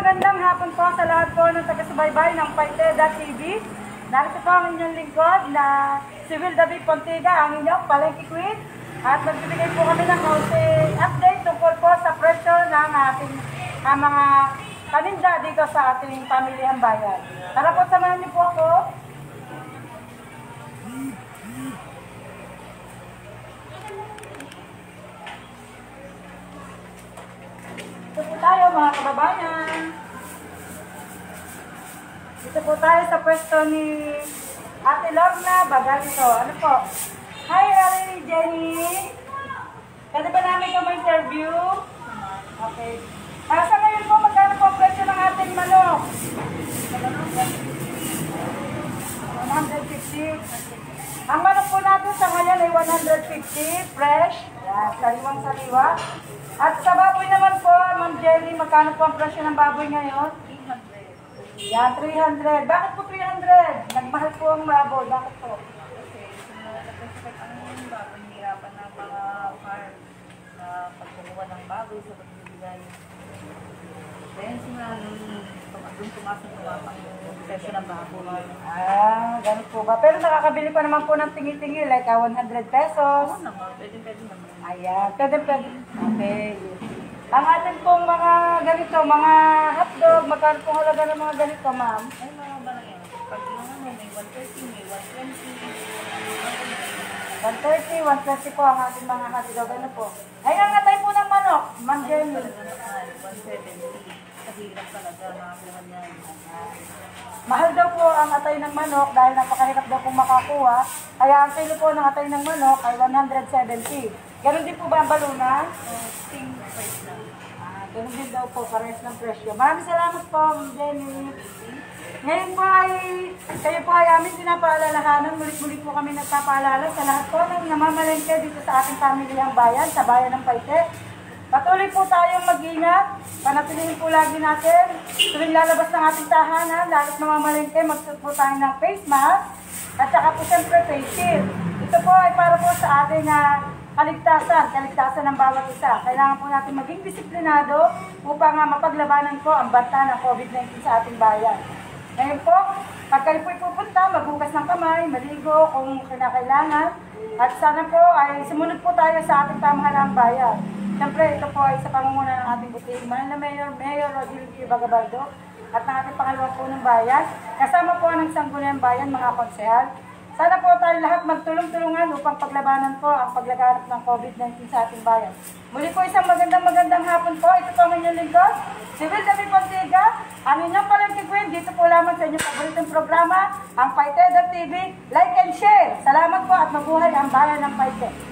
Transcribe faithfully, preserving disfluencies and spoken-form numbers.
magandang hapon po sa lahat po ng taga-subaybay ng Paite.tv. Narito po ang inyong lingkod na si Will David Pontiga, ang inyong palengke queen. At magbibigay po kami ng kaunting update tungkol po sa presyo ng ating uh, mga paninda dito sa ating pamilihang bayan. Tara po, samahan niyo po ako. Dito po tayo mga kababayan. Dito po tayo sa pwesto ni Ate Lorna Bagalito. Ano po? Hi, Ari Jenny. Pwede ba namin ito ma-interview? Okay. Ah, sa ngayon po, magkano po ang presyo ng ating manok? one hundred fifty. Ang manok po natin sa ngayon ay one hundred fifty, fresh. Yan, sariwang sariwa. At sa baboy naman po, Ma'am Jenny, magkano po ang presyo ng baboy ngayon? three hundred. Yan, three hundred. Bakit po three hundred? Nagmahal po ang baboy. Bakit po? Kasi nagkasakit ang baboy, hirapan ng mga farm na pagkukuha ng baboy sa pagbibigay. Then simula nung doon tumasang tumapang yung presyo ng baboy. Ah, ganun po ba? Pero nakakabili pa naman po ng tingi-tingi, like uh, one hundred pesos. Oo naman, pwede pwede naman. Ayan, pwede pwede. Okay. Ang atin pong mga ganito, mga hotdog, magkano pong halaga ng mga ganito, ma'am? Ay, mga ba lang yan? Pag yung ano, may one thirty, may one twenty. one thirty, one twenty po ang ating mga hotdog. Ano po? Ay, ang atay po ng manok, Ma'am Jenny. one seventy. Kasi hirap talaga, nakakuha niyan. Mahal daw po ang atay ng manok dahil napakahirap daw pong makakuha. Kaya ang kilo po ng atay ng manok ay one hundred seventy. Ganon din po ba ang balunan? Same price lang. Ah, ganon din daw po, parehas ng presyo. Maraming salamat po, Ma'am Jenny. Ngayon po ay, kayo po ay aming pinapaalalahanan. Mulit-mulit po kami nagpapaalala sa lahat po ng namamalengke dito sa ating pamilyang bayan, sa bayan ng Paite. Patuloy po tayong mag-ingat. Panatilihin po lagi natin. Tuwing lalabas ng ating tahanan, lalo't namamalengke, magsuot po tayo ng face mask. At saka po siyempre face shield. Ito po ay para po sa ating uh, kaligtasan, kaligtasan ng bawat isa. Kailangan po natin maging disiplinado upang uh, mapaglabanan po ang banta ng COVID nineteen sa ating bayan. Ngayon po, pag kayo po'y pupunta, magbukas ng kamay, maligo kung kinakailangan. At sana po ay sumunod po tayo sa ating pamahalaang bayan. Siyempre, ito po ay sa pangunguna ng ating butiing mahal na Mayor, Mayor Rodilio Bagabaldo at ng ating pangalawang punong bayan. Kasama po ng Sangguniang Bayan, mga konsehal. Sana po tayo lahat magtulong-tulungan upang paglabanan po ang paglaganap ng COVID nineteen sa ating bayan. Muli po isang magandang magandang hapon po. Ito po ang inyong lingkod, si Will David Pontiga, ang inyong palengke queen. Dito po lamang sa inyong paboritong programa, ang Paite.tv. Like and share. Salamat po at mabuhay ang bayan ng Paite.